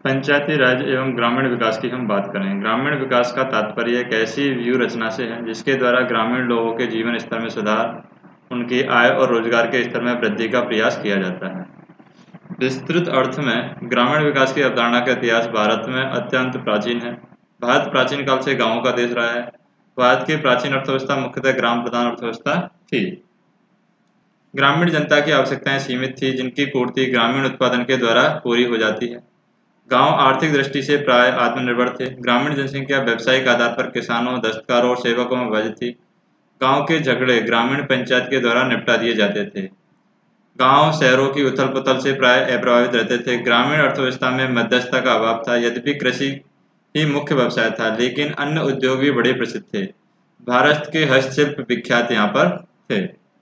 पंचायती राज एवं ग्रामीण विकास की हम बात करें। ग्रामीण विकास का तात्पर्य एक ऐसी व्यू रचना से है जिसके द्वारा ग्रामीण लोगों के जीवन स्तर में सुधार, उनकी आय और रोजगार के स्तर में वृद्धि का प्रयास किया जाता है। विस्तृत अर्थ में ग्रामीण विकास की अवधारणा का इतिहास भारत में अत्यंत प्राचीन है। भारत प्राचीन काल से गांवों का देश रहा है। भारत की प्राचीन अर्थव्यवस्था मुख्यतः ग्राम प्रधान अर्थव्यवस्था थी। ग्रामीण जनता की आवश्यकताएं सीमित थी, जिनकी पूर्ति ग्रामीण उत्पादन के द्वारा पूरी हो जाती है। गांव आर्थिक दृष्टि से प्राय आत्मनिर्भर थे। ग्रामीण जनसंख्या व्यावसायिक आधार पर किसानों, दस्तकारों और सेवकों में विभाजित थी। गांव के झगड़े ग्रामीण पंचायत के द्वारा निपटा दिए जाते थे। गांव शहरों की उथल पुथल से प्राय अप्रभावित रहते थे। ग्रामीण अर्थव्यवस्था में मध्यस्थता का अभाव था। यद्यपि कृषि ही मुख्य व्यवसाय था, लेकिन अन्य उद्योग भी बड़े प्रसिद्ध थे। भारत के हस्तशिल्प विख्यात यहाँ पर थे।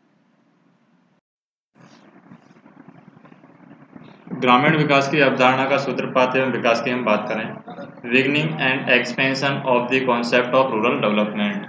ग्रामीण विकास की अवधारणा का सूत्रपात एवं विकास की हम बात करें। Beginning and expansion of the concept of rural development.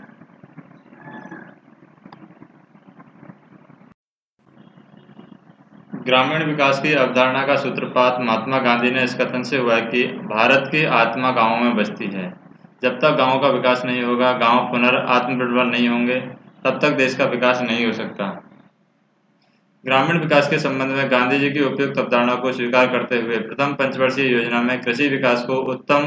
ग्रामीण विकास की अवधारणा का सूत्रपात महात्मा गांधी ने इस कथन से हुआ कि भारत की आत्मा गांवों में बसती है। जब तक गांवों का विकास नहीं होगा, गांव पुनर्आत्मनिर्भर नहीं होंगे, तब तक देश का विकास नहीं हो सकता। ग्रामीण विकास के संबंध में गांधी जी की उपयुक्त अवधारणा को स्वीकार करते हुए प्रथम पंचवर्षीय योजना में कृषि विकास को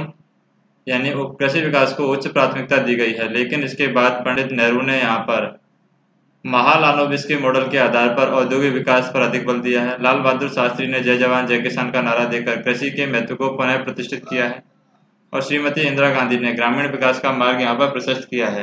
उच्च प्राथमिकता दी गई है। लेकिन इसके बाद पंडित नेहरू ने यहाँ पर महालानोबिस्की मॉडल के आधार पर औद्योगिक विकास पर अधिक बल दिया है। लाल बहादुर शास्त्री ने जय जवान जय किसान का नारा देकर कृषि के महत्व को पुनः प्रतिष्ठित किया है और श्रीमती इंदिरा गांधी ने ग्रामीण विकास का मार्ग यहाँ पर प्रशस्त किया है।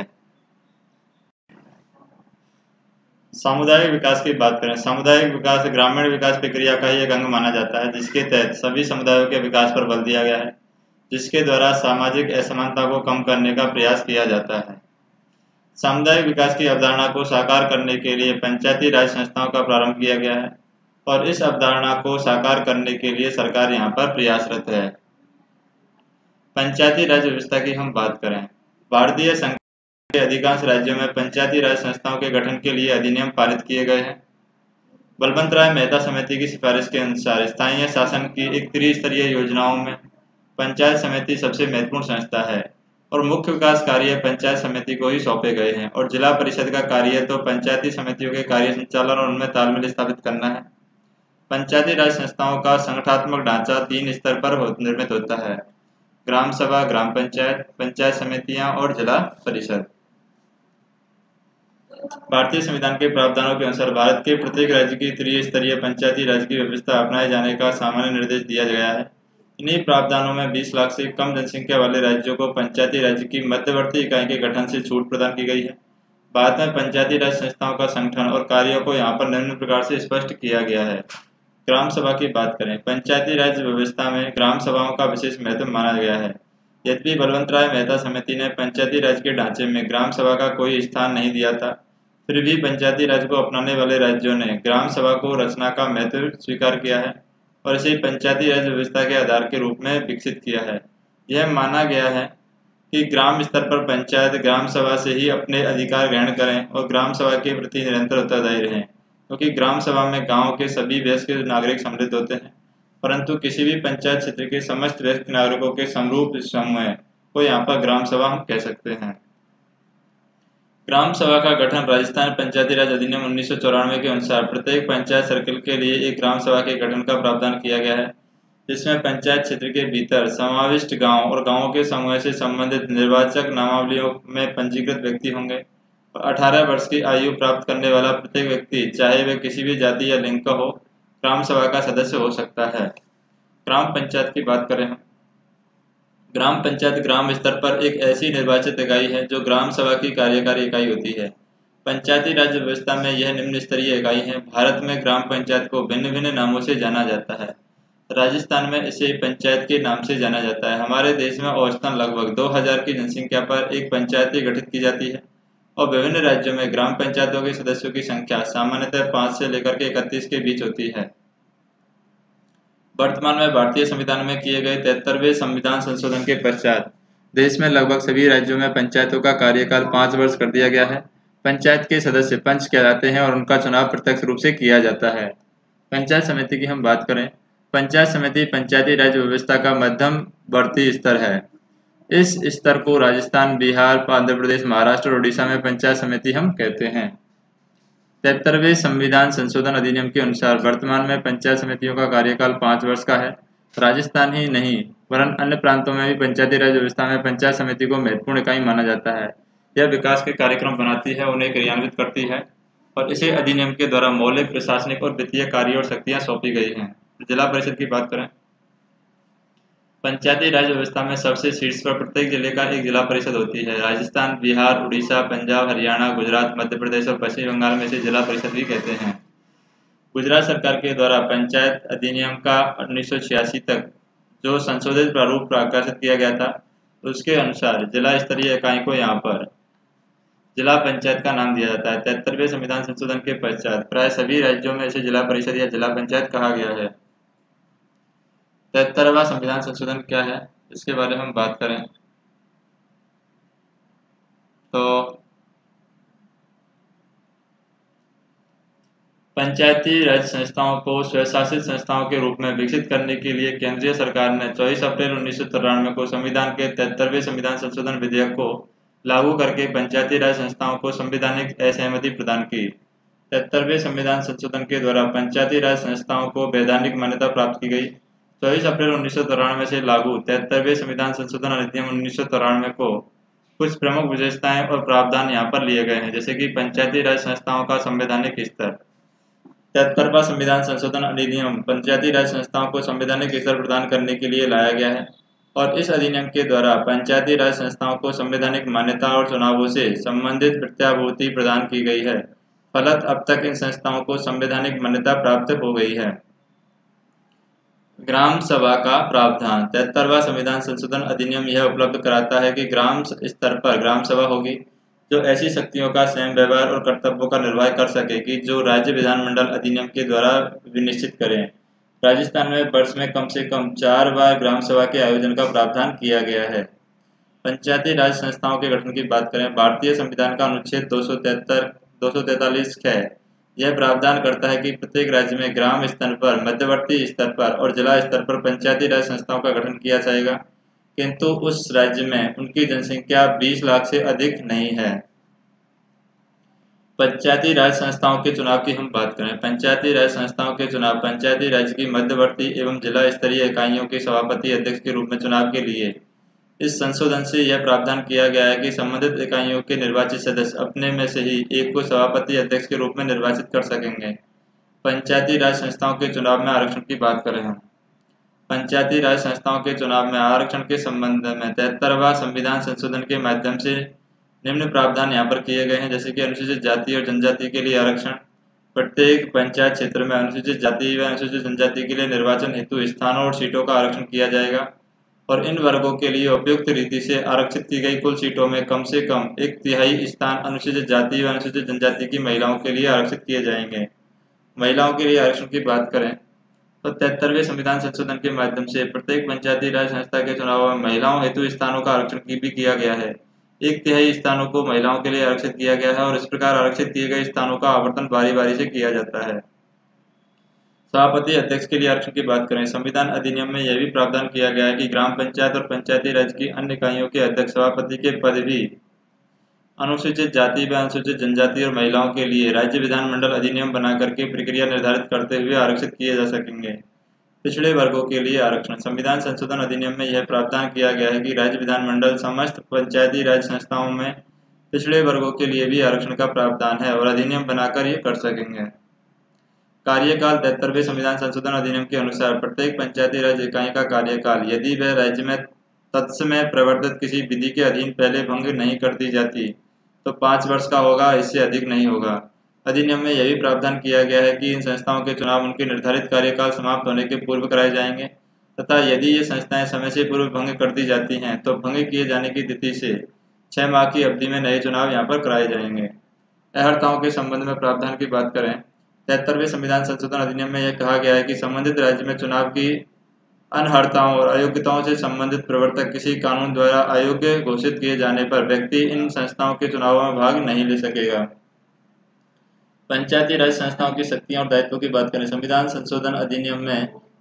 सामुदायिक विकास की बात करें। सामुदायिक विकास ग्रामीण विकास प्रक्रिया का ही एक अंग माना जाता है, जिसके तहत सभी समुदायों के विकास पर बल दिया गया है, जिसके द्वारा सामाजिक असमानता को कम करने का प्रयास किया जाता है। सामुदायिक विकास की अवधारणा को साकार करने के लिए पंचायती राज संस्थाओं का प्रारंभ किया गया है और इस अवधारणा को साकार करने के लिए सरकार यहाँ पर प्रयासरत है। पंचायती राज व्यवस्था की हम बात करें। भारतीय संघ के अधिकांश राज्यों में पंचायती राज संस्थाओं के गठन के लिए अधिनियम पारित किए गए हैं। बलवंत राय मेहता समिति की सिफारिश के अनुसार स्थानीय शासन की एक त्रिस्तरीय योजनाओं में पंचायत समिति सबसे महत्वपूर्ण संस्था है और मुख्य विकास कार्य पंचायत समिति को ही सौंपे गए हैं और जिला परिषद का कार्य तो पंचायती समितियों के कार्य संचालन और उनमें तालमेल स्थापित करना है। पंचायती राज संस्थाओं का संगठनात्मक ढांचा 3 स्तर पर निर्मित होता है: ग्राम सभा, ग्राम पंचायत, पंचायत समितियां और जिला परिषद। भारतीय संविधान के प्रावधानों के अनुसार भारत के प्रत्येक राज्य की त्रिस्तरीय पंचायती राज की व्यवस्था अपनाए जाने का सामान्य निर्देश दिया गया है। इन्हीं प्रावधानों में 20 लाख से कम जनसंख्या वाले राज्यों को पंचायती राज्य की मध्यवर्ती इकाई के गठन से छूट प्रदान की गई है। बाद में पंचायती राज संस्थाओं का संगठन और कार्यों को यहाँ पर निम्न प्रकार से स्पष्ट किया गया है। ग्राम सभा की बात करें। पंचायती राज व्यवस्था में ग्राम सभाओं का विशेष महत्व माना गया है। यद्यपि बलवंत राय मेहता समिति ने पंचायती राज के ढांचे में ग्राम सभा का कोई स्थान नहीं दिया था, फिर भी पंचायती राज को अपनाने वाले राज्यों ने ग्राम सभा को रचना का महत्व स्वीकार किया है और इसे पंचायती राज व्यवस्था के आधार के रूप में विकसित किया है। यह माना गया है कि ग्राम स्तर पर पंचायत ग्राम सभा से ही अपने अधिकार ग्रहण करें और ग्राम सभा के प्रति निरंतर उत्तरदायी रहें, क्योंकि ग्राम सभा में गांव के सभी वयस्क नागरिक सम्मिलित होते हैं, परंतु किसी भी पंचायत क्षेत्र के समस्त वयस्क नागरिकों के समरूप समूह को यहाँ पर ग्राम सभा हम कह सकते हैं। ग्राम सभा का गठन राजस्थान पंचायती राज अधिनियम 1994 के अनुसार प्रत्येक पंचायत सर्कल के लिए एक ग्राम सभा के गठन का प्रावधान किया गया है, जिसमें पंचायत क्षेत्र के भीतर समाविष्ट गांव और गांवों के समूह से संबंधित निर्वाचक नामावलियों में पंजीकृत व्यक्ति होंगे और 18 वर्ष की आयु प्राप्त करने वाला प्रत्येक व्यक्ति, चाहे वह किसी भी जाति या लिंग का हो, ग्राम सभा का सदस्य हो सकता है। ग्राम पंचायत की बात करें हम। ग्राम पंचायत ग्राम स्तर पर एक ऐसी निर्वाचित इकाई है जो ग्राम सभा की कार्यकारी इकाई होती है। पंचायती राज व्यवस्था में यह निम्न स्तरीय इकाई है। भारत में ग्राम पंचायत को भिन्न भिन्न नामों से जाना जाता है। राजस्थान में इसे पंचायत के नाम से जाना जाता है। हमारे देश में औसतन लगभग 2000 की जनसंख्या पर एक पंचायत गठित की जाती है और विभिन्न राज्यों में ग्राम पंचायतों के सदस्यों की संख्या सामान्यतः 5 से लेकर के 31 के बीच होती है। वर्तमान में भारतीय संविधान में किए गए 73वें संविधान संशोधन के पश्चात देश में लगभग सभी राज्यों में पंचायतों का कार्यकाल 5 वर्ष कर दिया गया है। पंचायत के सदस्य पंच कहलाते हैं और उनका चुनाव प्रत्यक्ष रूप से किया जाता है। पंचायत समिति की हम बात करें पंचायत समिति पंचायती राज व्यवस्था का मध्यवर्ती स्तर है। इस स्तर को राजस्थान, बिहार, आंध्र प्रदेश, महाराष्ट्र और उड़ीसा में पंचायत समिति हम कहते हैं। 73वें संविधान संशोधन अधिनियम के अनुसार वर्तमान में पंचायत समितियों का कार्यकाल 5 वर्ष का है। राजस्थान ही नहीं वरन अन्य प्रांतों में भी पंचायती राज व्यवस्था में पंचायत समिति को महत्वपूर्ण इकाई माना जाता है। यह विकास के कार्यक्रम बनाती है, उन्हें क्रियान्वित करती है और इसे अधिनियम के द्वारा मौलिक, प्रशासनिक और वित्तीय कार्य और शक्तियां सौंपी गई हैं। जिला परिषद की बात करें, पंचायती राज व्यवस्था में सबसे शीर्ष पर प्रत्येक जिले का एक जिला परिषद होती है। राजस्थान, बिहार, उड़ीसा, पंजाब, हरियाणा, गुजरात, मध्य प्रदेश और पश्चिम बंगाल में इसे जिला परिषद भी कहते हैं। गुजरात सरकार के द्वारा पंचायत अधिनियम का 1986 तक जो संशोधित प्रारूप प्रकाशित किया गया था, उसके अनुसार जिला स्तरीय इकाई को यहाँ पर जिला पंचायत का नाम दिया जाता है। 73वें संविधान संशोधन के पश्चात प्राय सभी राज्यों में इसे जिला परिषद या जिला पंचायत कहा गया है। 73वां संविधान संशोधन क्या है, इसके बारे में हम बात करें तो पंचायती राज संस्थाओं को स्वशासित संस्थाओं के रूप में विकसित करने के लिए केंद्रीय सरकार ने 24 अप्रैल 1993 को संविधान के 73वें संविधान संशोधन विधेयक को लागू करके पंचायती राज संस्थाओं को संवैधानिक असहमति प्रदान की। 73वें संविधान संशोधन के द्वारा पंचायती राज संस्थाओं को वैधानिक मान्यता प्राप्त की गई। 24 अप्रैल 1993 से लागू 73वें संविधान संशोधन अधिनियम 1993 को कुछ प्रमुख विशेषताएं और प्रावधान यहाँ पर लिए गए हैं, जैसे कि पंचायती राज संस्थाओं का संवैधानिक स्तर। 73वां संविधान संशोधन अधिनियम पंचायती राज संस्थाओं को संवैधानिक स्तर प्रदान करने के लिए लाया गया है और इस अधिनियम के द्वारा पंचायती राज संस्थाओं को संवैधानिक मान्यता और चुनावों से संबंधित प्रत्याभूति प्रदान की गई है। फलत अब तक इन संस्थाओं को संवैधानिक मान्यता प्राप्त हो गई है। ग्राम सभा का प्रावधान। 73वां संविधान संशोधन अधिनियम यह उपलब्ध कराता है कि ग्राम स्तर पर ग्राम सभा होगी जो ऐसी शक्तियों का स्वयं व्यवहार और कर्तव्यों का निर्वाह कर सकेगी जो राज्य विधानमंडल अधिनियम के द्वारा विनिश्चित करें। राजस्थान में वर्ष में कम से कम 4 बार ग्राम सभा के आयोजन का प्रावधान किया गया है। पंचायती राज संस्थाओं के गठन की बात करें, भारतीय संविधान का अनुच्छेद 243 यह प्रावधान करता है कि प्रत्येक राज्य में ग्राम स्तर पर, मध्यवर्ती स्तर पर और जिला स्तर पर पंचायती राज संस्थाओं का गठन किया जाएगा, किंतु उस राज्य में उनकी जनसंख्या 20 लाख से अधिक नहीं है। पंचायती राज संस्थाओं के चुनाव की हम बात करें, पंचायती राज संस्थाओं के चुनाव पंचायती राज की मध्यवर्ती एवं जिला स्तरीय इकाइयों के सभापति अध्यक्ष के रूप में चुनाव के लिए इस संशोधन से यह प्रावधान किया गया है कि संबंधित इकाइयों के निर्वाचित सदस्य अपने में से ही एक को सभापति अध्यक्ष के रूप में निर्वाचित कर सकेंगे। पंचायती राज संस्थाओं के चुनाव में आरक्षण की बात करें हम, पंचायती राज संस्थाओं के चुनाव में आरक्षण के संबंध में 73वां संविधान संशोधन के माध्यम से निम्न प्रावधान यहाँ पर किए गए हैं, जैसे कि अनुसूचित जाति और जनजाति के लिए आरक्षण। प्रत्येक पंचायत क्षेत्र में अनुसूचित जाति व अनुसूचित जनजाति के लिए निर्वाचन हेतु स्थानों और सीटों का आरक्षण किया जाएगा और इन वर्गों के लिए उपयुक्त रीति से आरक्षित की गई कुल सीटों में कम से कम 1/3 स्थान अनुसूचित जाति व अनुसूचित जनजाति की महिलाओं के लिए आरक्षित किए जाएंगे। महिलाओं के लिए आरक्षण की बात करें तो 73वें संविधान संशोधन के माध्यम से प्रत्येक पंचायती राज संस्था के चुनाव में महिलाओं हेतु स्थानों का आरक्षण भी किया गया है। 1/3 स्थानों को महिलाओं के लिए आरक्षित किया गया है और इस प्रकार आरक्षित किए गए स्थानों का आवंटन बारी बारी से किया जाता है। सभापति अध्यक्ष के लिए आरक्षण की बात करें, संविधान अधिनियम में यह भी प्रावधान किया गया है कि ग्राम पंचायत और पंचायती राज की अन्य इकाइयों के अध्यक्ष सभापति के पद भी अनुसूचित जाति व अनुसूचित जनजाति और महिलाओं के लिए राज्य विधानमंडल अधिनियम बनाकर के प्रक्रिया निर्धारित करते हुए आरक्षित किए जा सकेंगे। पिछड़े वर्गों के लिए आरक्षण। संविधान संशोधन अधिनियम में यह प्रावधान किया गया है कि राज्य विधानमंडल समस्त पंचायती राज संस्थाओं में पिछड़े वर्गों के लिए भी आरक्षण का प्रावधान है और अधिनियम बनाकर ये कर सकेंगे। कार्यकाल 73वें संविधान संशोधन अधिनियम के अनुसार प्रत्येक पंचायती राज इकाई का कार्यकाल, यदि वह राज्य में तत्समय प्रवर्तित किसी विधि के अधीन पहले भंग नहीं कर दी जाती तो 5 वर्ष का होगा, इससे अधिक नहीं होगा। अधिनियम में यह भी प्रावधान किया गया है कि इन संस्थाओं के चुनाव उनके निर्धारित कार्यकाल समाप्त होने के पूर्व कराए जाएंगे तथा यदि ये संस्थाएं समय से पूर्व भंग कर दी जाती हैं तो भंग किए जाने की तिथि से 6 माह की अवधि में नए चुनाव यहाँ पर कराए जाएंगे। अहर्ताओं के संबंध में प्रावधान की बात करें, 73वें संविधान संशोधन अधिनियम में यह कहा गया है कि संबंधित राज्य में चुनाव की अनर्हताओं और अयोग्यताओं से संबंधित प्रवर्तक किसी कानून द्वारा अयोग्य घोषित किए जाने पर व्यक्ति इन संस्थाओं के चुनावों में भाग नहीं ले सकेगा। पंचायती राज संस्थाओं की शक्तियों और दायित्वों की बात करें, संविधान संशोधन अधिनियम में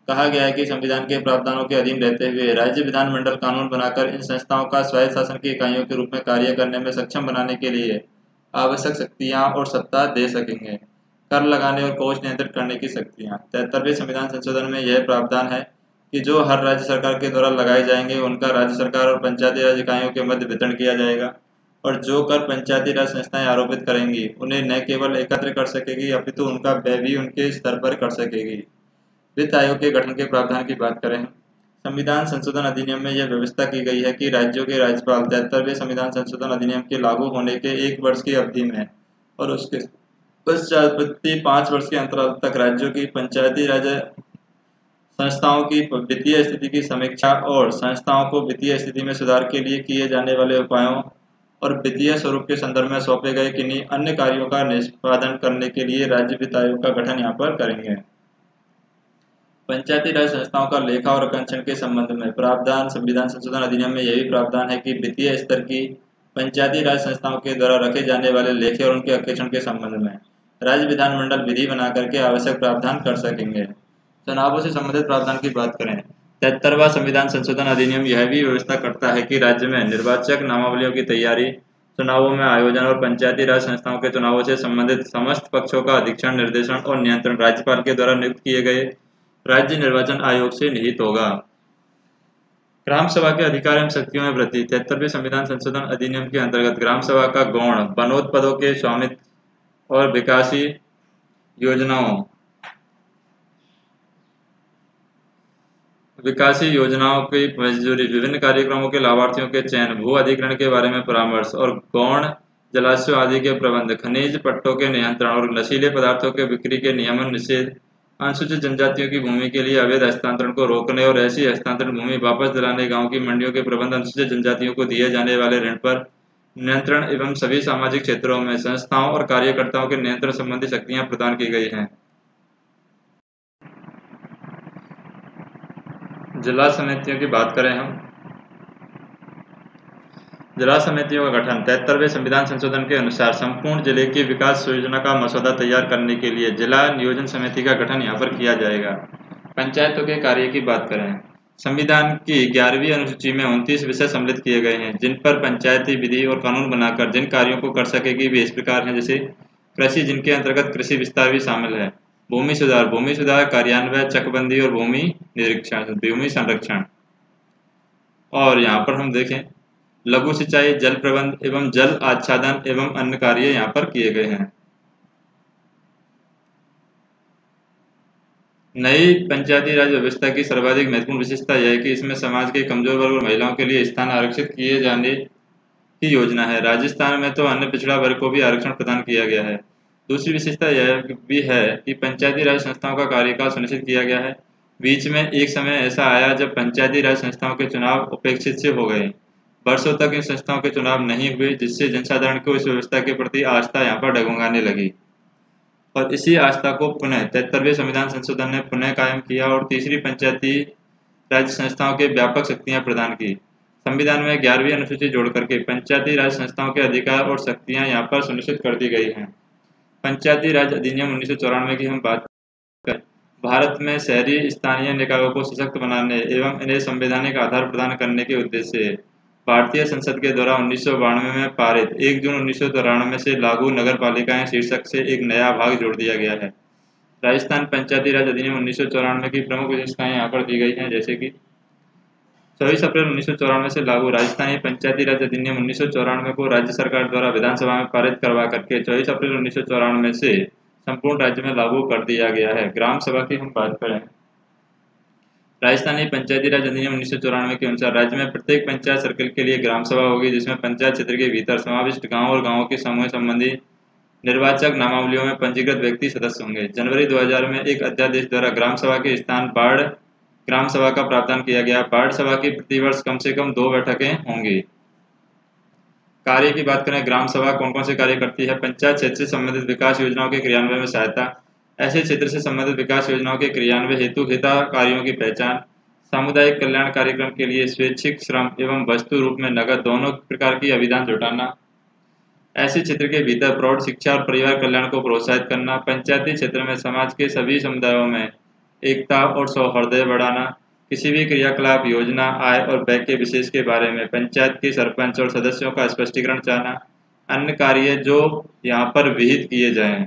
कहा गया है कि संविधान के प्रावधानों के अधीन रहते हुए राज्य विधानमंडल कानून बनाकर इन संस्थाओं का स्वायत्त शासन की इकाइयों के रूप में कार्य करने में सक्षम बनाने के लिए आवश्यक शक्तियां और सत्ता दे सकेंगे। कर लगाने और कोष नियंत्रित करने की शक्तियां। 73वें संविधान संशोधन में यह प्रावधान है कि जो हर राज्य सरकार के द्वारा लगाए जाएंगे उनका राज्य सरकार और पंचायती राज इकाइयों के मध्य वितरण किया जाएगा, और जो कर पंचायती राज संस्थाएं आरोपित करेंगी उन्हें न केवल एकत्र कर सकेगी अपितु उनका व्यय भी उनके स्तर पर कर सकेगी। वित्त आयोग के गठन के प्रावधान की बात करें, संविधान संशोधन अधिनियम में यह व्यवस्था की गई है कि राज्यों के राज्यपाल 73वें संविधान संशोधन अधिनियम के लागू होने के 1 वर्ष की अवधि में और उसके पश्चात प्रति 5 वर्ष के अंतराल तक राज्यों की पंचायती राज संस्थाओं की वित्तीय स्थिति की समीक्षा और संस्थाओं को वित्तीय स्थिति में सुधार के लिए किए जाने वाले उपायों और वित्तीय स्वरूप के संदर्भ में सौंपे गए किन्हीं अन्य कार्यों का निष्पादन करने के लिए राज्य वित्त आयोग का गठन यहाँ पर करेंगे। पंचायती राज संस्थाओं का लेखा और अंकेक्षण के संबंध में प्रावधान, संविधान संशोधन अधिनियम में यह भी प्रावधान है कि वित्तीय स्तर की पंचायती राज संस्थाओं के द्वारा रखे जाने वाले लेखे और उनके अंकेक्षण के संबंध में राज्य विधानमंडल विधि बना करके आवश्यक प्रावधान कर सकेंगे। चुनावों से संबंधित प्रावधान की बात करें, 73वां संविधान संशोधन अधिनियम यह भी व्यवस्था करता है कि राज्य में निर्वाचक नामावलियों की तैयारी, चुनावों में आयोजन और पंचायती राज संस्थाओं के चुनावों से संबंधित समस्त पक्षों का अधीक्षण, निर्देशन और नियंत्रण राज्यपाल के द्वारा नियुक्त किए गए राज्य निर्वाचन आयोग से निहित होगा। ग्राम सभा के अधिकार एवं शक्तियों में वृद्धि। 73वें संविधान संशोधन अधिनियम के अंतर्गत ग्राम सभा का गौण वनोत्पादों के स्वामित्व और विकासी योजनाओं की मंजूरी, विभिन्न कार्यक्रमों के लाभार्थियों के चयन, भू अधिग्रहण के बारे में परामर्श और गौण जलाशयों आदि के प्रबंध, खनिज पट्टों के नियंत्रण और नशीले पदार्थों के बिक्री के नियमन निषेध, अनुसूचित जनजातियों की भूमि के लिए अवैध हस्तांतरण को रोकने और ऐसी हस्तांतरण भूमि वापस दिलाने, गांव की मंडियों के प्रबंध, अनुसूचित जनजातियों को दिए जाने वाले ऋण पर नियंत्रण एवं सभी सामाजिक क्षेत्रों में संस्थाओं और कार्यकर्ताओं के नियंत्रण संबंधी शक्तियां प्रदान की गई हैं। जिला समितियों की बात करें हम, जिला समितियों का गठन 73वें संविधान संशोधन के अनुसार संपूर्ण जिले की विकास योजना का मसौदा तैयार करने के लिए जिला नियोजन समिति का गठन यहाँ पर किया जाएगा। पंचायतों के कार्य की बात करें, संविधान की 11वीं अनुसूची में 29 विषय सम्मिलित किए गए हैं जिन पर पंचायती विधि और कानून बनाकर जिन कार्यों को कर सकेगी वे इस प्रकार हैं, जैसे कृषि, जिनके अंतर्गत कृषि विस्तार भी शामिल है, भूमि सुधार कार्यान्वयन, चकबंदी और भूमि निरीक्षण, भूमि संरक्षण। और यहाँ पर हम देखें लघु सिंचाई, जल प्रबंध एवं जल आच्छादन एवं अन्य कार्य यहाँ पर किए गए हैं। नई पंचायती राज व्यवस्था की सर्वाधिक महत्वपूर्ण विशेषता यह है कि इसमें समाज के कमजोर वर्ग और महिलाओं के लिए स्थान आरक्षित किए जाने की योजना है। राजस्थान में तो अन्य पिछड़ा वर्ग को भी आरक्षण प्रदान किया गया है। दूसरी विशेषता यह भी है कि पंचायती राज संस्थाओं का कार्यकाल सुनिश्चित किया गया है। बीच में एक समय ऐसा आया जब पंचायती राज संस्थाओं के चुनाव उपेक्षित से हो गए। वर्षों तक इन संस्थाओं के चुनाव नहीं हुए, जिससे जनसाधारण को इस व्यवस्था के प्रति आस्था यहाँ पर डगमगाने लगी और इसी आस्था को पुनः 73वें संविधान संशोधन ने पुनः कायम किया और तीसरी पंचायती राज संस्थाओं के व्यापक शक्तियां प्रदान की। संविधान में 11वीं अनुसूची जोड़ करके पंचायती राज संस्थाओं के अधिकार और शक्तियां यहाँ पर सुनिश्चित कर दी गई हैं। पंचायती राज अधिनियम 1994 की हम बात करें, भारत में शहरी स्थानीय निकायों को सशक्त बनाने एवं इन्हें संवैधानिक आधार प्रदान करने के उद्देश्य से भारतीय संसद के द्वारा 1992 में पारित 1 जून 1993 से लागू नगर पालिकाएं शीर्षक से एक नया भाग जोड़ दिया गया है। राजस्थान पंचायती राज अधिनियम 1994 की प्रमुख विशेषताएं यहाँ पर दी गई हैं, जैसे कि 24 अप्रैल 1994 से लागू राजस्थानी पंचायती राज अधिनियम 1994 को राज्य सरकार द्वारा विधानसभा में पारित करवा करके 24 अप्रैल 1994 से संपूर्ण राज्य में लागू कर दिया गया है। ग्राम सभा की हम बात करें, राजस्थानी पंचायती राज अधिनियम 1994 के अनुसार राज्य में प्रत्येक पंचायत सर्कल के लिए ग्राम सभा होगी, जिसमें पंचायत क्षेत्र के भीतर समाविष्ट गांव और गांवों के समूह संबंधी निर्वाचक नामावलियों में पंजीकृत व्यक्ति सदस्य होंगे। जनवरी 2000 में एक अध्यादेश द्वारा ग्राम सभा के स्थान बाढ़ ग्राम सभा का प्रावधान किया गया। बाढ़ सभा की प्रतिवर्ष कम से कम 2 बैठकें होंगी। कार्य की बात करें, ग्राम सभा कौन कौन से कार्य करती है? पंचायत क्षेत्र से संबंधित विकास योजनाओं के क्रियान्वयन में सहायता, ऐसे क्षेत्र से संबंधित विकास योजनाओं के क्रियान्वयन हेतु हितग्राहियों की पहचान, सामुदायिक कल्याण कार्यक्रम के लिए स्वैच्छिक श्रम एवं वस्तु रूप में नगद दोनों प्रकार की अभिदान जुटाना, ऐसे क्षेत्र के भीतर प्रौढ़ शिक्षा और परिवार कल्याण को प्रोत्साहित करना, पंचायती क्षेत्र में समाज के सभी समुदायों में एकता और सौहार्द बढ़ाना, किसी भी क्रियाकलाप, योजना, आय और व्यय के विशेष के बारे में पंचायत के सरपंच और सदस्यों का स्पष्टीकरण चाहना, अन्य कार्य जो यहाँ पर विहित किए जाएं।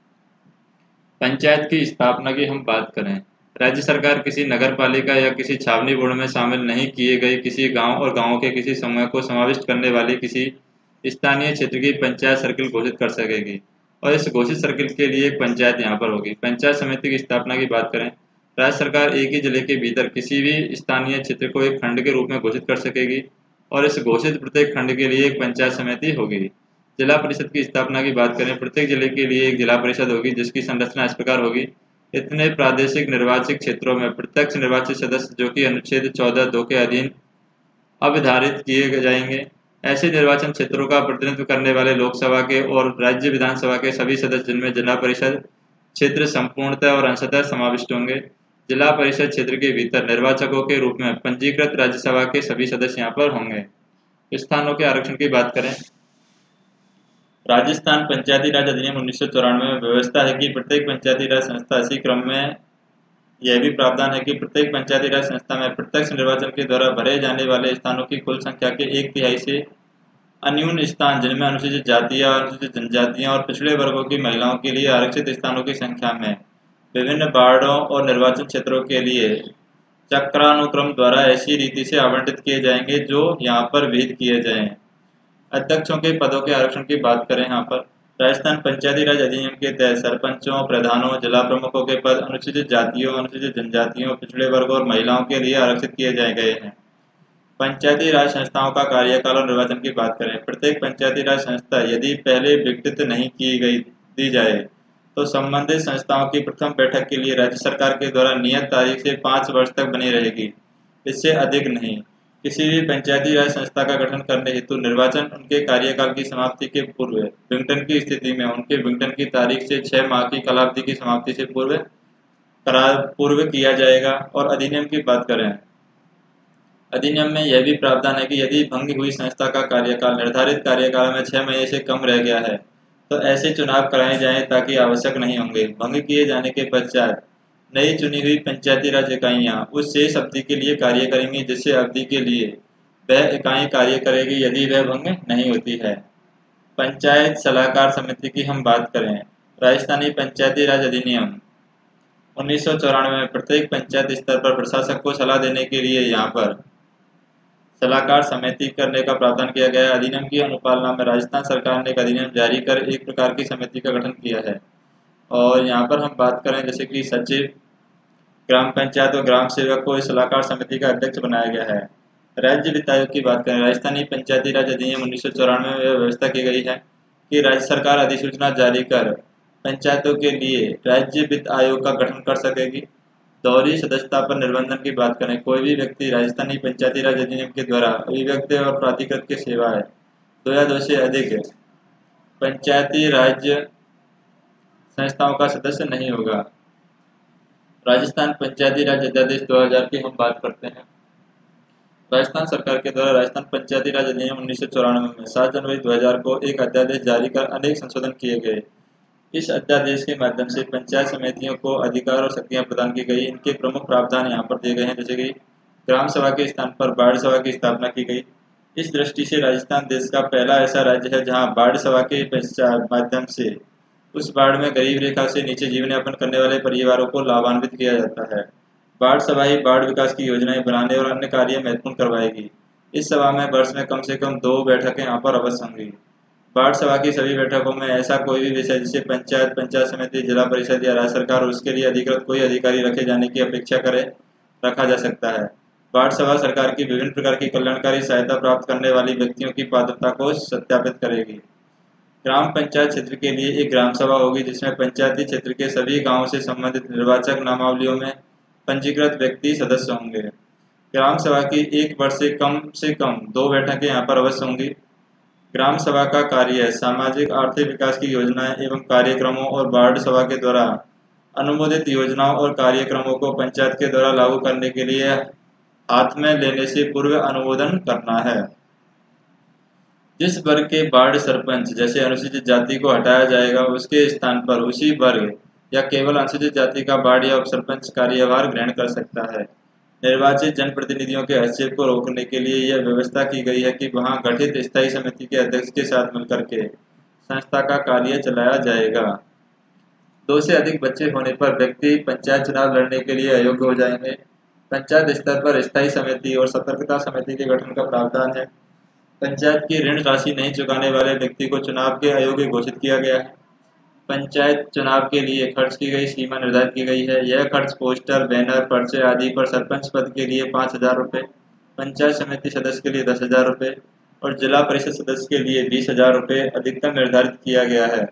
पंचायत की स्थापना की हम बात करें, राज्य सरकार किसी नगर पालिका या किसी छावनी बोर्ड में शामिल नहीं किए गए किसी गांव और गांवों के किसी समूह को समाविष्ट करने वाली किसी स्थानीय क्षेत्र की पंचायत सर्किल घोषित कर सकेगी और इस घोषित सर्किल के लिए एक पंचायत यहाँ पर होगी। पंचायत समिति की स्थापना की बात करें, राज्य सरकार एक ही जिले के भीतर किसी भी स्थानीय क्षेत्र को एक खंड के रूप में घोषित कर सकेगी और इस घोषित प्रत्येक खंड के लिए एक पंचायत समिति होगी। जिला परिषद की स्थापना की बात करें, प्रत्येक जिले के लिए एक जिला परिषद होगी जिसकी संरचना इस प्रकार होगी। इतने प्रादेशिक निर्वाचित क्षेत्रों में प्रत्यक्ष निर्वाचित सदस्य जो कि अनुच्छेद 14(2) के अधीन अवधारित किए जाएंगे। ऐसे निर्वाचन क्षेत्रों का प्रतिनिधित्व करने वाले लोकसभा के और राज्य विधानसभा के सभी सदस्य जिनमें जिला परिषद क्षेत्र संपूर्णतः और अंशतः समाविष्ट होंगे। जिला परिषद क्षेत्र के भीतर निर्वाचकों के रूप में पंजीकृत राज्यसभा के सभी सदस्य यहाँ पर होंगे। स्थानों के आरक्षण की बात करें, राजस्थान पंचायती राज अधिनियम 1994 में व्यवस्था है कि प्रत्येक पंचायती राज संस्था, इसी क्रम में यह भी प्रावधान है कि प्रत्येक पंचायती राज संस्था में प्रत्यक्ष निर्वाचन के द्वारा भरे जाने वाले स्थानों की कुल संख्या के 1/3 से अन्यून स्थान जिनमें अनुसूचित जातियां, अनुसूचित जनजातियां और पिछड़े वर्गों की महिलाओं के लिए आरक्षित स्थानों की संख्या में विभिन्न वार्डों और निर्वाचन क्षेत्रों के लिए चक्रानुक्रम द्वारा ऐसी रीति से आवंटित किए जाएंगे जो यहाँ पर विहित किए जाएं। अध्यक्षों के पदों के आरक्षण की बात करें, यहाँ पर राजस्थान पंचायती राज अधिनियम के तहत सरपंचों, प्रधानों, जिला प्रमुखों के पद अनुसूचित जातियों, अनुसूचित जनजातियों, पिछड़े वर्ग और महिलाओं के लिए आरक्षित किए गए हैं। पंचायती राज संस्थाओं का कार्यकाल और निर्वाचन की बात करें, प्रत्येक पंचायती राज संस्था यदि पहले विघटित नहीं दी जाए तो संबंधित संस्थाओं की प्रथम बैठक के लिए राज्य सरकार के द्वारा नियत तारीख से 5 वर्ष तक बनी रहेगी, इससे अधिक नहीं। किसी भी पंचायती राज संस्था का गठन करने हेतु निर्वाचन उनके कार्यकाल की समाप्ति के पूर्व विघटन की स्थिति में उनके विघटन की तारीख से 6 माह की कालावधि की समाप्ति से पूर्व किया जाएगा। और अधिनियम की बात करें, अधिनियम में यह भी प्रावधान है कि यदि भंग हुई संस्था का कार्यकाल निर्धारित कार्यकाल में 6 महीने से कम रह गया है तो ऐसे चुनाव कराए जाएं ताकि आवश्यक नहीं होंगे। भंग किए जाने के पश्चात नई चुनी हुई पंचायती राज इकाइयां उस शेष अवधि के लिए कार्य करेंगी जिससे अवधि के लिए वह इकाई कार्य करेगी यदि वह भंग नहीं होती है। पंचायत सलाहकार समिति की हम बात करें, राजस्थानी पंचायती राज अधिनियम 1994 में प्रत्येक पंचायत स्तर पर प्रशासक को सलाह देने के लिए यहाँ पर सलाहकार समिति करने का प्रावधान किया गया है। अधिनियम की अनुपालना में राजस्थान सरकार ने एक अधिनियम जारी कर एक प्रकार की समिति का गठन किया है। और यहाँ पर हम बात करें जैसे कि सचिव, ग्राम पंचायत और ग्राम सेवक को इस सलाहकार समिति का अध्यक्ष बनाया गया है। राज्य वित्त आयोग की बात करें, राजस्थानी पंचायती राज अधिनियम 1994 में व्यवस्था की गई है कि राज्य सरकार अधिसूचना जारी कर पंचायतों के लिए राज्य वित्त आयोग का गठन कर सकेगी। दोहरी सदस्यता पर निर्बंधन की बात करें, कोई भी व्यक्ति राजस्थानी पंचायती राज अधिनियम के द्वारा अभिव्यक्त और प्राधिकृत की सेवाएं 2 या 2 से अधिक पंचायती राज्य संस्थाओं का सदस्य नहीं होगा। राजस्थान पंचायती राज अध्यादेश 2000 की हम बात करते हैं। राजस्थान सरकार के द्वारा राजस्थान पंचायती राज अधिनियम 1994 में 7 जनवरी 2000 को एक अध्यादेश जारी कर अनेक संशोधन किए गए। इस अध्यादेश के माध्यम से पंचायत समितियों को अधिकार और शक्तियां प्रदान की गई। इनके प्रमुख प्रावधान यहाँ पर दिए गए हैं, जैसे कि ग्राम सभा के स्थान पर वार्ड सभा की स्थापना की गई। इस दृष्टि से राजस्थान देश का पहला ऐसा राज्य है जहाँ वार्ड सभा के माध्यम से उस वार्ड में गरीब रेखा से नीचे जीवन यापन करने वाले परिवारों को लाभान्वित किया जाता है। वार्ड सभा ही वार्ड विकास की योजनाएं बनाने और अन्य कार्य महत्वपूर्ण करवाएगी। इस सभा में वर्ष में कम से कम 2 बैठकें यहाँ पर अवश्य होंगी। वार्ड सभा की सभी बैठकों में ऐसा कोई भी विषय जिसे पंचायत, पंचायत समिति, जिला परिषद या राज्य सरकार और उसके लिए अधिकृत कोई अधिकारी रखे जाने की अपेक्षा करे रखा जा सकता है। वार्ड सभा सरकार की विभिन्न प्रकार की कल्याणकारी सहायता प्राप्त करने वाली व्यक्तियों की पात्रता को सत्यापित करेगी। ग्राम पंचायत क्षेत्र के लिए एक ग्राम सभा होगी जिसमें पंचायती क्षेत्र के सभी गाँवों से संबंधित निर्वाचक नामावलियों में पंजीकृत व्यक्ति सदस्य होंगे। ग्राम सभा की एक वर्ष से कम 2 बैठकें यहाँ पर अवश्य होंगी। ग्राम सभा का कार्य सामाजिक आर्थिक विकास की योजनाएं एवं कार्यक्रमों और वार्ड सभा के द्वारा अनुमोदित योजनाओं और कार्यक्रमों को पंचायत के द्वारा लागू करने के लिए हाथ में लेने से पूर्व अनुमोदन करना है। जिस वर्ग के वार्ड सरपंच जैसे अनुसूचित जाति को हटाया जाएगा उसके स्थान पर उसी वर्ग या केवल अनुसूचित जाति का वार्ड या उपसरपंच कार्यभार ग्रहण कर सकता है। निर्वाचित जनप्रतिनिधियों के हस्तक्षेप को रोकने के लिए यह व्यवस्था की गई है कि वहां गठित स्थायी समिति के अध्यक्ष के साथ मिलकर के संस्था का कार्य चलाया जाएगा। 2 से अधिक बच्चे होने पर व्यक्ति पंचायत चुनाव लड़ने के लिए अयोग्य हो जाएंगे। पंचायत स्तर पर स्थायी समिति और सतर्कता समिति के गठन का प्रावधान है। पंचायत की ऋण राशि नहीं चुकाने वाले व्यक्ति को चुनाव के अयोग्य घोषित किया गया है। पंचायत चुनाव के लिए खर्च की गई सीमा निर्धारित की गई है। यह खर्च पोस्टर, बैनर, पर्चे आदि पर सरपंच पद के लिए 5,000 रुपये, पंचायत समिति सदस्य के लिए 10,000 रुपये और जिला परिषद सदस्य के लिए 20,000 रुपये अधिकतम निर्धारित किया गया है।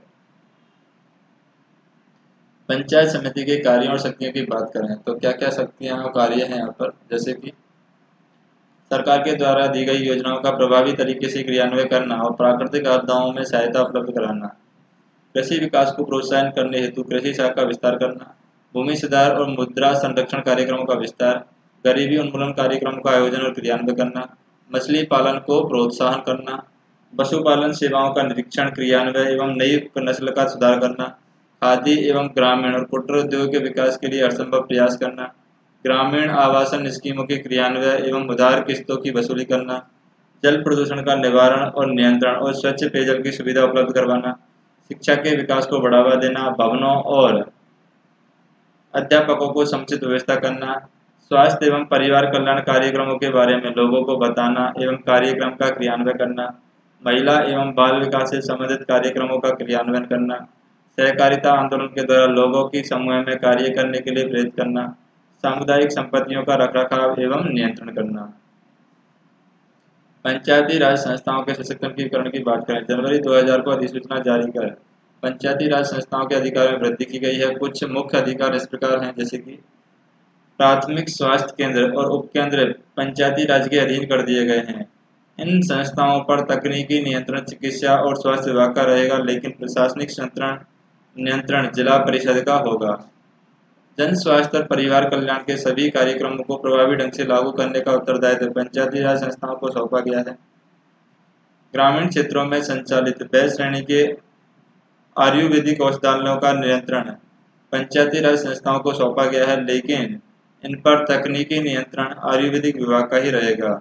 पंचायत समिति के कार्यों और शक्तियों की बात करें तो क्या क्या शक्तियां और कार्य हैं यहाँ पर, जैसे कि सरकार के द्वारा दी गई योजनाओं का प्रभावी तरीके से क्रियान्वयन करना और प्राकृतिक आपदाओं में सहायता उपलब्ध कराना, कृषि विकास को प्रोत्साहन करने हेतु कृषि शाखा का विस्तार करना, भूमि सुधार और मुद्रा संरक्षण कार्यक्रमों का विस्तार, गरीबी उन्मूलन कार्यक्रमों का आयोजन और क्रियान्वयन करना, मछली पालन को प्रोत्साहन करना, पशुपालन सेवाओं का निरीक्षण, क्रियान्वयन एवं नई नस्ल का सुधार करना, खादी एवं ग्रामीण और कुटीर उद्योग के विकास के लिए हरसंभव प्रयास करना, ग्रामीण आवासन स्कीमों के क्रियान्वयन एवं उधार किस्तों की वसूली करना, जल प्रदूषण का निवारण और नियंत्रण और स्वच्छ पेयजल की सुविधा उपलब्ध करवाना, शिक्षा के विकास को बढ़ावा देना, भवनों और अध्यापकों को समुचित व्यवस्था करना, स्वास्थ्य एवं परिवार कल्याण कार्यक्रमों के बारे में लोगों को बताना एवं कार्यक्रम का क्रियान्वयन करना, महिला एवं बाल विकास से संबंधित कार्यक्रमों का क्रियान्वयन करना, सहकारिता आंदोलन के द्वारा लोगों की समूह में कार्य करने के लिए प्रेरित करना, सामुदायिक संपत्तियों का रखरखाव एवं नियंत्रण करना। पंचायती राज संस्थाओं के सशक्तिकरण की बात करें, जनवरी 2000 को अधिसूचना जारी कर पंचायती राज संस्थाओं के अधिकार में वृद्धि की गई है। कुछ मुख्य अधिकार इस प्रकार हैं, जैसे कि प्राथमिक स्वास्थ्य केंद्र और उपकेंद्र पंचायती राज के अधीन कर दिए गए हैं। इन संस्थाओं पर तकनीकी नियंत्रण चिकित्सा और स्वास्थ्य विभाग का रहेगा, लेकिन प्रशासनिक नियंत्रण जिला परिषद का होगा। जन स्वास्थ्य और परिवार कल्याण के सभी कार्यक्रमों को प्रभावी ढंग से लागू करने का उत्तरदायित्व पंचायती राज संस्थाओं को सौंपा गया है। ग्रामीण क्षेत्रों में संचालित ब श्रेणी के आयुर्वेदिक औषधालयों का नियंत्रण पंचायती राज संस्थाओं को सौंपा गया है, लेकिन इन पर तकनीकी नियंत्रण आयुर्वेदिक विभाग का ही रहेगा।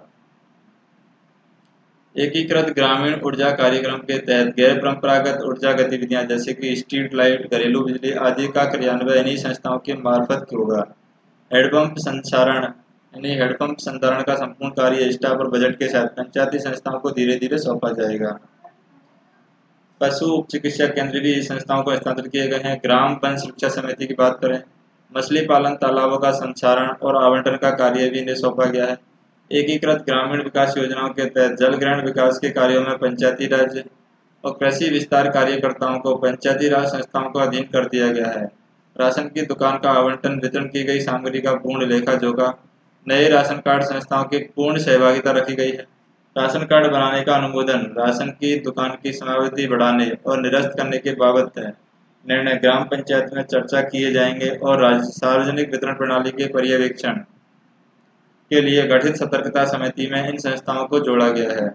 एकीकृत ग्रामीण ऊर्जा कार्यक्रम के तहत गैर परंपरागत ऊर्जा गतिविधियां जैसे कि स्ट्रीट लाइट, घरेलू बिजली आदि का क्रियान्वयन इन्हीं संस्थाओं के मार्फत होगा। हैंडपंप संधारण का संपूर्ण कार्य स्टाफ और बजट के साथ पंचायती संस्थाओं को धीरे धीरे सौंपा जाएगा। पशु उप चिकित्सा केंद्र भी इस संस्थाओं को हस्तांतरित किए गए हैं। ग्राम वन सुरक्षा समिति की बात करें, मछली पालन तालाबों का संचारण और आवंटन का कार्य भी इन्हें सौंपा गया है। एकीकृत ग्रामीण विकास योजनाओं के तहत जल ग्रहण विकास के कार्यों में पंचायती राज और कृषि विस्तार कार्यकर्ताओं को पंचायती राज संस्थाओं को अधीन कर दिया गया है। राशन की दुकान का आवंटन, वितरण की गई सामग्री का पूर्ण लेखा जोखा, नए राशन कार्ड संस्थाओं की पूर्ण सहभागिता रखी गई है। राशन कार्ड बनाने का अनुमोदन, राशन की दुकान की समावधि बढ़ाने और निरस्त करने के बाबत निर्णय ग्राम पंचायत में चर्चा किए जाएंगे और सार्वजनिक वितरण प्रणाली के पर्यवेक्षण के लिए गठित सतर्कता समिति में इन संस्थाओं को जोड़ा गया है।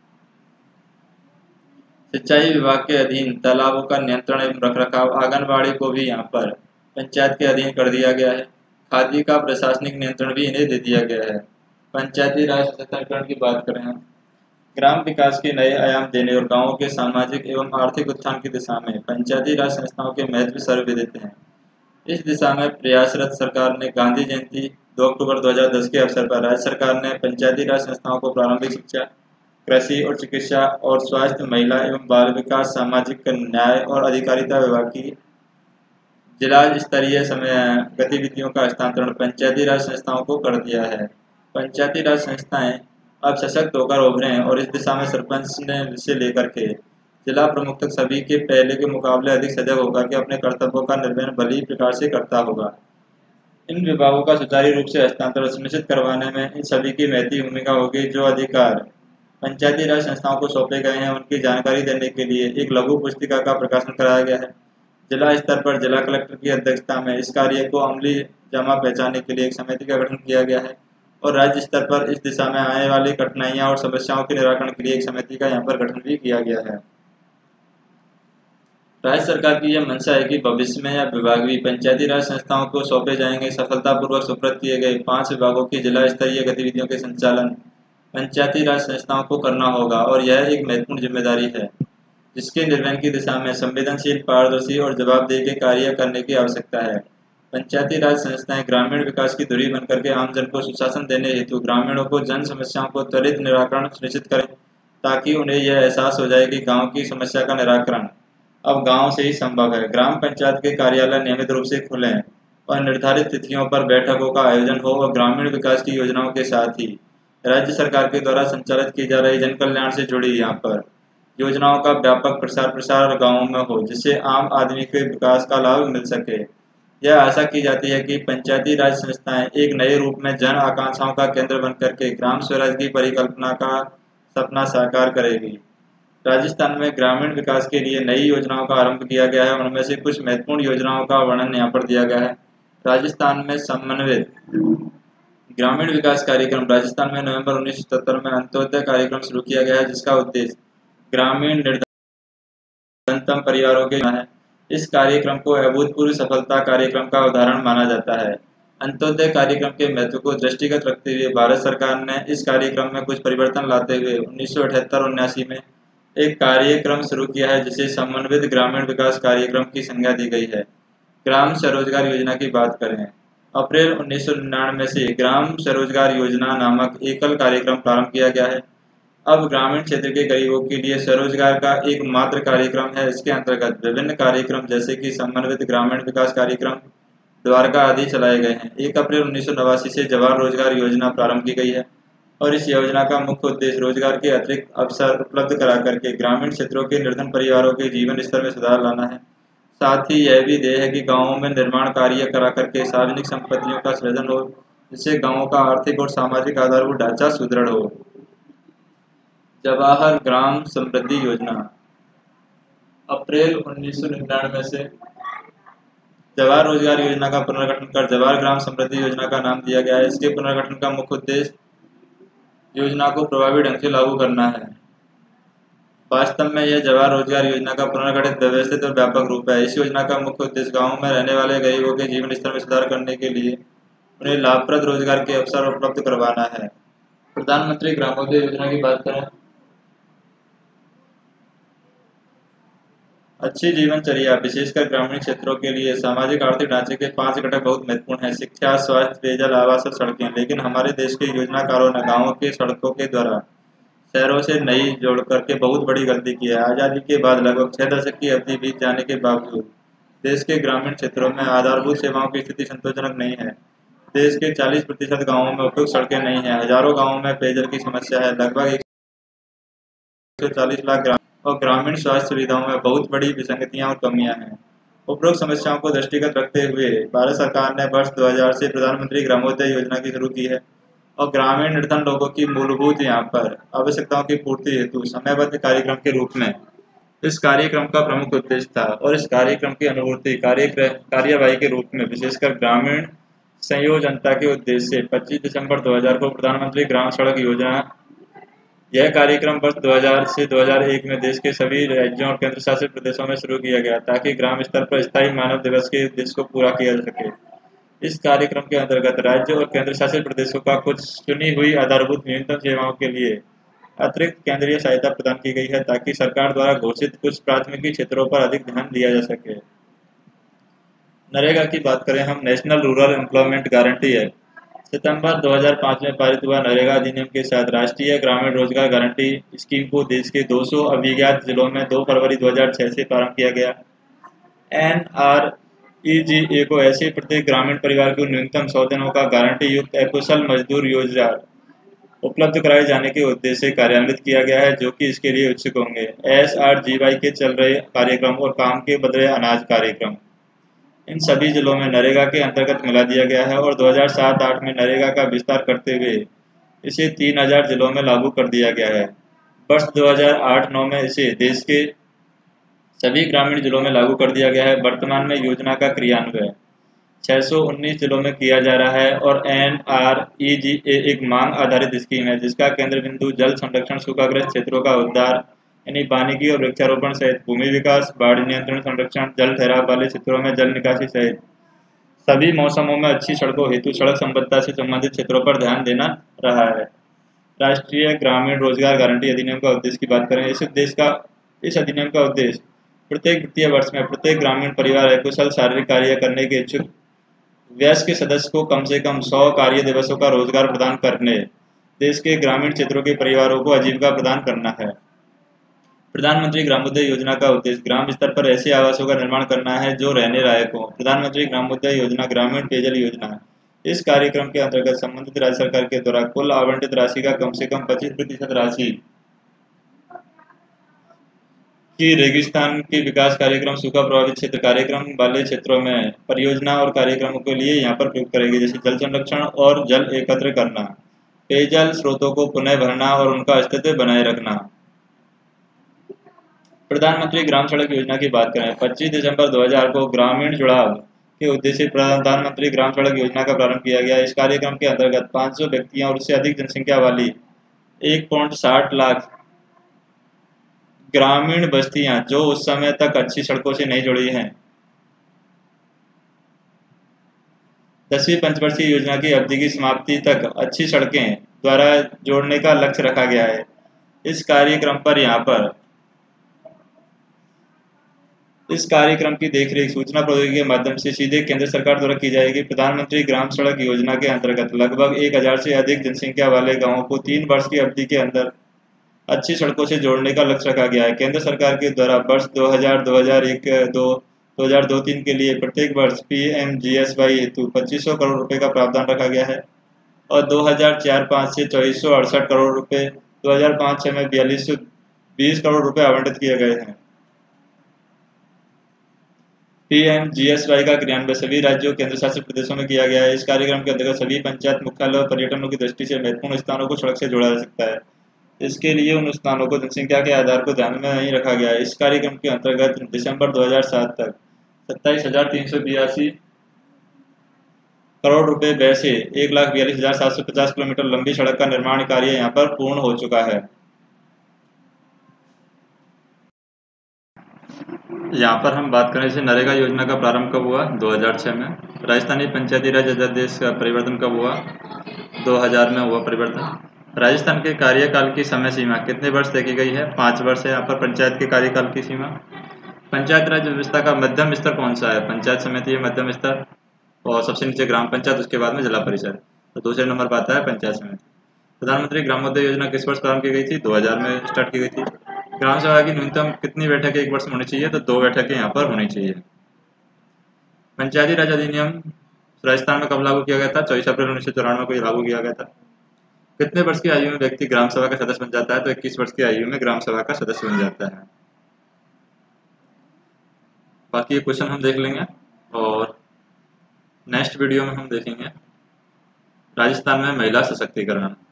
सिंचाई विभाग के अधीन तालाबों का नियंत्रण एवं रखरखाव, आंगनबाड़ी को भी यहाँ पर पंचायत के अधीन कर दिया गया है। खादी का प्रशासनिक नियंत्रण भी इन्हें दे दिया गया है। पंचायती राज सशक्तिकरण की बात करें हम, ग्राम विकास के नए आयाम देने और गांवों के सामाजिक एवं आर्थिक उत्थान की दिशा में पंचायती राज संस्थाओं के महत्व सर्वविदित हैं। इस दिशा में प्रयासरत सरकार ने गांधी जयंती 2 अक्टूबर 2010 के अवसर पर राज्य सरकार ने पंचायती राज संस्थाओं को प्रारंभिक शिक्षा, कृषि और चिकित्सा और स्वास्थ्य, महिला एवं बाल विकास, सामाजिक न्याय और अधिकारिता विभाग की जिला स्तरीय गतिविधियों का हस्तांतरण पंचायती राज संस्थाओं को कर दिया है। पंचायती राज संस्थाएं अब सशक्त होकर उभरे और इस दिशा में सरपंच से लेकर के जिला प्रमुख तक सभी के पहले के मुकाबले अधिक सजग होकर के अपने कर्तव्यों का निर्वहन भली प्रकार से करता होगा। इन विभागों का सुचारू रूप से हस्तांतरण सुनिश्चित करवाने में इन सभी की महती भूमिका होगी। जो अधिकार पंचायती राज संस्थाओं को सौंपे गए हैं उनकी जानकारी देने के लिए एक लघु पुस्तिका का प्रकाशन कराया गया है। जिला स्तर पर जिला कलेक्टर की अध्यक्षता में इस कार्य को अमली जामा पहचानने के लिए एक समिति का गठन किया गया है और राज्य स्तर पर इस दिशा में आने वाली कठिनाइयां और समस्याओं के निराकरण के लिए एक समिति का यहाँ पर गठन भी किया गया है। राज्य सरकार की यह मंशा है कि भविष्य में यह विभाग भी पंचायती राज संस्थाओं को सौंपे जाएंगे। सफलतापूर्वक सुपुर्द किए गए 5 विभागों की जिला स्तरीय गतिविधियों के संचालन पंचायती राज संस्थाओं को करना होगा और यह एक महत्वपूर्ण जिम्मेदारी है जिसके निर्वहन की दिशा में संवेदनशील, पारदर्शी और जवाबदेही के कार्य करने की आवश्यकता है। पंचायती राज संस्थाएं ग्रामीण विकास की धुरी बनकर के आमजन को सुशासन देने हेतु ग्रामीणों को जन समस्याओं को त्वरित निराकरण सुनिश्चित करें ताकि उन्हें यह एहसास हो जाए कि गांव की समस्या का निराकरण अब गांव से ही संभव है। ग्राम पंचायत के कार्यालय नियमित रूप से खुलें और निर्धारित तिथियों पर बैठकों का आयोजन हो और ग्रामीण विकास की योजनाओं के साथ ही राज्य सरकार के द्वारा संचालित की जा रही जन कल्याण से जुड़ी यहाँ पर योजनाओं का व्यापक प्रसार गाँवों में हो जिससे आम आदमी के विकास का लाभ मिल सके। यह आशा की जाती है कि पंचायती राज संस्थाएं एक नए रूप में जन आकांक्षाओं का केंद्र बनकर के ग्राम स्वराज की परिकल्पना का सपना साकार करेगी। राजस्थान में ग्रामीण विकास के लिए नई योजनाओं का आरंभ किया गया है। उनमें से कुछ महत्वपूर्ण योजनाओं का वर्णन यहाँ पर दिया गया है। राजस्थान में समन्वित ग्रामीण विकास कार्यक्रम राजस्थान में नवंबर 1977 में अंत्योदय कार्यक्रम शुरू किया गया है जिसका उद्देश्य ग्रामीण निर्धनतम परिवारों के है। इस कार्यक्रम को अभूतपूर्व सफलता कार्यक्रम का उदाहरण माना जाता है। अंत्योदय कार्यक्रम के महत्व को दृष्टिगत रखते हुए भारत सरकार ने इस कार्यक्रम में कुछ परिवर्तन लाते हुए 1978-79 में एक कार्यक्रम शुरू किया है जिसे समन्वित ग्रामीण विकास कार्यक्रम की संज्ञा दी गई है। ग्राम स्वरोजगार योजना की बात करें, अप्रैल 1999 से ग्राम स्वरोजगार योजना नामक एकल कार्यक्रम प्रारंभ किया गया है। अब ग्रामीण क्षेत्र के गरीबों के लिए स्वरोजगार का एकमात्र कार्यक्रम है। इसके अंतर्गत विभिन्न कार्यक्रम जैसे कि समन्वित ग्रामीण विकास कार्यक्रम, द्वारका आदि चलाए गए हैं। 1 अप्रैल 1989 से जवाहर रोजगार योजना प्रारंभ की गई है और इस योजना का मुख्य उद्देश्य रोजगार के अतिरिक्त अवसर उपलब्ध करा करके ग्रामीण क्षेत्रों के निर्धन परिवारों के जीवन स्तर में सुधार लाना है। साथ ही यह भी ध्येय है कि गांवों में निर्माण कार्य करा करके सार्वजनिक संपत्तियों का सृजन हो जिससे गांवों का आर्थिक और सामाजिक आधारभूत ढांचा सुदृढ़ हो। जवाहर ग्राम समृद्धि योजना, अप्रैल 1999 से जवाहर रोजगार योजना का पुनर्गठन कर जवाहर ग्राम समृद्धि योजना का नाम दिया गया है। इसके पुनर्गठन का मुख्य उद्देश्य योजना को प्रभावी ढंग से लागू करना है। वास्तव में यह जवाहर रोजगार योजना का पुनर्गठित, व्यवस्थित और व्यापक रूप है। इस योजना का मुख्य उद्देश्य गाँवों में रहने वाले गरीबों के जीवन स्तर में सुधार करने के लिए उन्हें लाभप्रद रोजगार के अवसर उपलब्ध करवाना है। प्रधानमंत्री ग्रामोदय योजना की बात करें, अच्छी जीवनचर्या विशेषकर ग्रामीण क्षेत्रों के लिए सामाजिक आर्थिक ढांचे के 5 घटक बहुत महत्वपूर्ण हैं: शिक्षा, स्वास्थ्य, पेयजल, आवास और सड़कें। लेकिन हमारे देश के योजनाकारों ने गाँवों के सड़कों के द्वारा शहरों से नई जोड़ करके बहुत बड़ी गलती की है। आज़ादी के बाद लगभग 6 दशक की अवधि बीत जाने के बावजूद देश के ग्रामीण क्षेत्रों में आधारभूत सेवाओं की स्थिति संतोषजनक नहीं है। देश के 40% गाँवों में उपयुक्त सड़कें नहीं हैं। हजारों गाँवों में पेयजल की समस्या है। लगभग 140 लाख और ग्रामीण स्वास्थ्य सुविधाओं में बहुत बड़ी विसंगतियां और कमियां हैं। उपरोक्त समस्याओं को दृष्टिगत रखते हुए भारत सरकार ने वर्ष 2000 से प्रधानमंत्री ग्रामोदय योजना की शुरू की है और ग्रामीण निर्धन लोगों की मूलभूत यहाँ पर आवश्यकताओं की पूर्ति हेतु समयबद्ध कार्यक्रम के रूप में इस कार्यक्रम का प्रमुख उद्देश्य था और इस कार्यक्रम की अनुवर्ती कार्यवाही के रूप में विशेषकर ग्रामीण संयोजनता के उद्देश्य से 25 दिसंबर 2000 को प्रधानमंत्री ग्राम सड़क योजना, यह कार्यक्रम वर्ष 2000 से 2001 में देश के सभी राज्यों और केंद्र शासित प्रदेशों में शुरू किया गया ताकि ग्राम स्तर पर स्थायी मानव दिवस के उद्देश्य को पूरा किया जा सके। इस कार्यक्रम के अंतर्गत राज्य और केंद्र शासित प्रदेशों का कुछ चुनी हुई आधारभूत न्यूनतम सेवाओं के लिए अतिरिक्त केंद्रीय सहायता प्रदान की गई है ताकि सरकार द्वारा घोषित कुछ प्राथमिकी क्षेत्रों पर अधिक ध्यान दिया जा सके। नरेगा की बात करें हम, national rural employment guarantee act सितंबर 2005 में पारित हुआ। नरेगा अधिनियम के साथ राष्ट्रीय ग्रामीण रोजगार गारंटी स्कीम को देश के 200 अभिज्ञात जिलों में 2 फरवरी 2006 से प्रारंभ किया गया। NREGA को ऐसे प्रत्येक ग्रामीण परिवार को न्यूनतम 100 दिनों का गारंटी युक्त अकुशल मजदूर रोजगार उपलब्ध कराए जाने के उद्देश्य से कार्यान्वित किया गया है जो कि इसके लिए इच्छुक होंगे। SRGY के चल रहे कार्यक्रम और काम के बदले अनाज कार्यक्रम इन सभी जिलों में नरेगा के अंतर्गत मिला दिया गया है और 2007-08 में नरेगा का विस्तार करते हुए इसे 3000 जिलों में लागू कर दिया गया है। वर्ष 2008-09 में इसे देश के सभी ग्रामीण जिलों में लागू कर दिया गया है। वर्तमान में योजना का क्रियान्वयन 619 जिलों में किया जा रहा है और NREGA एक मांग आधारित स्कीम है जिसका केंद्र बिंदु जल संरक्षण, सूखाग्रस्त क्षेत्रों का उद्धार, यानी वानिकी और वृक्षारोपण सहित भूमि विकास, बाढ़ नियंत्रण, संरक्षण, जल ठहराव वाले क्षेत्रों में जल निकासी सहित सभी मौसमों में अच्छी सड़कों हेतु सड़क संबद्धता से संबंधित क्षेत्रों पर ध्यान देना रहा है। राष्ट्रीय ग्रामीण रोजगार गारंटी अधिनियम का उद्देश्य की बात करें, इस अधिनियम का उद्देश्य प्रत्येक वित्तीय वर्ष में प्रत्येक ग्रामीण परिवार कुशल शारीरिक कार्य करने के इच्छुक वयस्क सदस्य को कम से कम 100 कार्य दिवसों का रोजगार प्रदान करने, देश के ग्रामीण क्षेत्रों के परिवारों को आजीविका प्रदान करना है। प्रधानमंत्री ग्रामोदय योजना का उद्देश्य ग्राम स्तर पर ऐसे आवासों का निर्माण करना है जो रहने लायक हों। प्रधानमंत्री ग्रामोदय योजना ग्रामीण पेयजल योजना है। इस कार्यक्रम के अंतर्गत संबंधित राज्य सरकार के द्वारा कुल आवंटित राशि का कम से कम 25% राशि की रेगिस्तान के विकास कार्यक्रम, सूखा प्रभावित क्षेत्र कार्यक्रम वाले क्षेत्रों में परियोजना और कार्यक्रमों के लिए यहाँ पर प्रयोग करेगी, जैसे जल संरक्षण और जल एकत्र करना, पेयजल स्रोतों को पुनः भरना और उनका अस्तित्व बनाए रखना। प्रधानमंत्री ग्राम सड़क योजना की बात करें, 25 दिसंबर 2000 को ग्रामीण जुड़ाव के उद्देश्य से प्रधानमंत्री ग्राम सड़क योजना का प्रारंभ किया गया। इस कार्यक्रम के अंतर्गत 500 व्यक्तियों और उससे अधिक जनसंख्या वाली 1.60 लाख ग्रामीण बस्तियां जो उस समय तक अच्छी सड़कों से नहीं जुड़ी हैं, 10वीं पंचवर्षीय योजना की अवधि की समाप्ति तक अच्छी सड़कें द्वारा जोड़ने का लक्ष्य रखा गया है। इस कार्यक्रम की देखरेख सूचना प्रौद्योगिकी के माध्यम से सीधे केंद्र सरकार द्वारा की जाएगी। प्रधानमंत्री ग्राम सड़क योजना के अंतर्गत लगभग 1000 से अधिक जनसंख्या वाले गांवों को 3 वर्ष की अवधि के अंदर अच्छी सड़कों से जोड़ने का लक्ष्य रखा गया है। केंद्र सरकार के द्वारा वर्ष 2002-2003 के लिए प्रत्येक वर्ष PMGSY हेतु 2500 करोड़ रुपए का प्रावधान रखा गया है और 2004-05 से 2468 करोड़ रुपए, 2005-06 में 4220 करोड़ रुपए आवंटित किए गए हैं। PMGSY का क्रियान्वयन सभी राज्यों केंद्र शासित प्रदेशों में किया गया है। इस कार्यक्रम के अंतर्गत सभी पंचायत मुख्यालय और पर्यटनों की दृष्टि से महत्वपूर्ण स्थानों को सड़क से जोड़ा जा सकता है। इसके लिए उन स्थानों को जनसंख्या के आधार को ध्यान में नहीं रखा गया है। इस कार्यक्रम के अंतर्गत दिसंबर 2007 तक 27,382 करोड़ रुपए व्यय से 1,42,750 किलोमीटर लंबी सड़क का निर्माण कार्य यहाँ पर पूर्ण हो चुका है। यहाँ पर हम बात करें, जैसे नरेगा योजना का प्रारंभ कब हुआ? 2006 में। राजस्थानी पंचायती राज अध्यादेश का परिवर्तन कब हुआ? 2000 में हुआ परिवर्तन। राजस्थान के कार्यकाल की समय सीमा कितने वर्ष तय की गई है? 5 वर्ष है यहाँ पर पंचायत के कार्यकाल की सीमा। पंचायत राज व्यवस्था का मध्यम स्तर कौन सा है? पंचायत समिति है मध्यम स्तर, और सबसे नीचे ग्राम पंचायत, उसके बाद में जिला परिषद। तो दूसरे नंबर पर आता है पंचायत समिति। प्रधानमंत्री ग्रामोदय योजना किस वर्ष प्रारंभ की गई थी? 2000 में स्टार्ट की गई थी। ग्राम सभा की न्यूनतम कितनी बैठकें एक वर्ष में होनी चाहिए? तो 2 बैठकें यहाँ पर होनी चाहिए। पंचायती राज अधिनियम राजस्थान में कब लागू किया गया था? 24 अप्रैल 1994 को लागू किया गया था। कितने वर्ष की आयु में व्यक्ति ग्राम सभा का सदस्य बन जाता है? तो 21 वर्ष की आयु में ग्राम सभा का सदस्य बन जाता है। बाकी ये क्वेश्चन हम देख लेंगे और नेक्स्ट वीडियो में हम देखेंगे राजस्थान में महिला सशक्तिकरण।